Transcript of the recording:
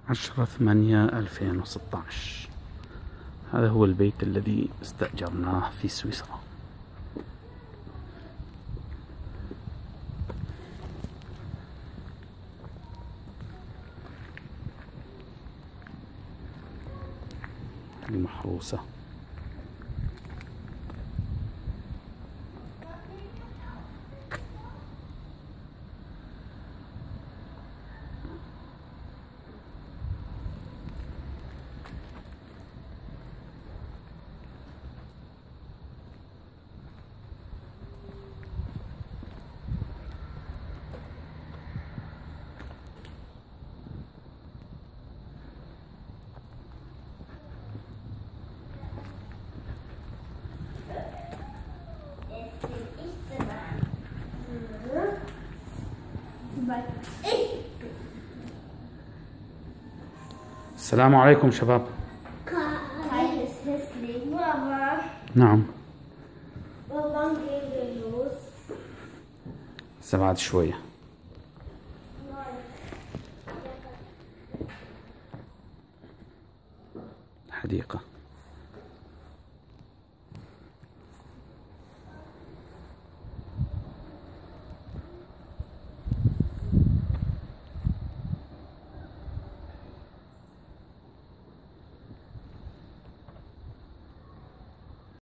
10/8/2016. هذا هو البيت الذي استأجرناه في سويسرا. المحروسة. السلام عليكم شباب. نعم. هسه بعد شوية. حديقة.